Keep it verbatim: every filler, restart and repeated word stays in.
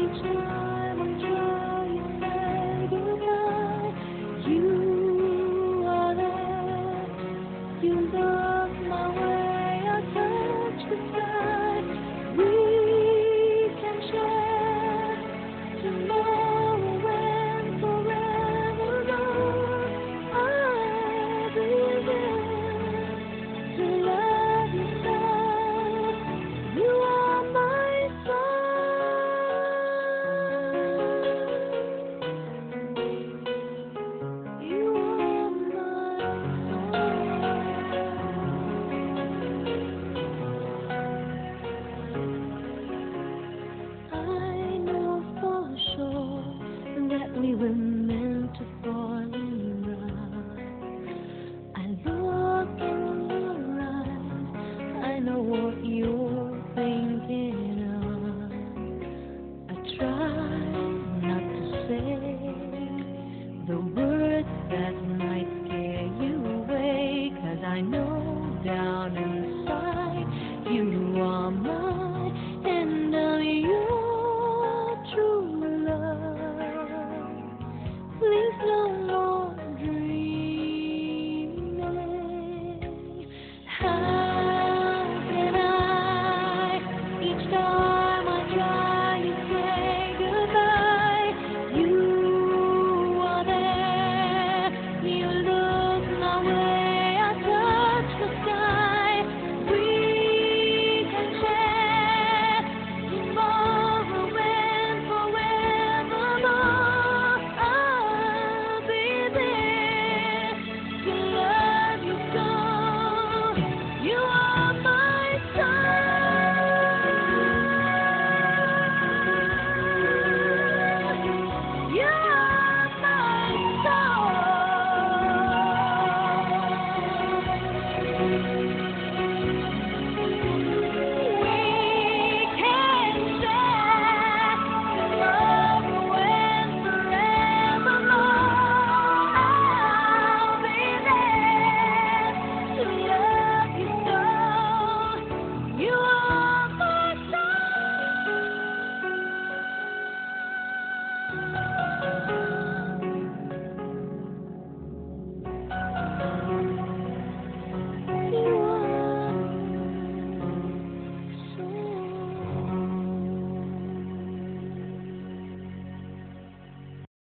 time I try to say goodbye, you are there. You love my way, I touch the sky. We can share tomorrow and forevermore. I'll be there to love you so. You are my soul. You are I know for sure that we were meant to fall in love. I look in your eyes, I know what you're thinking of. I try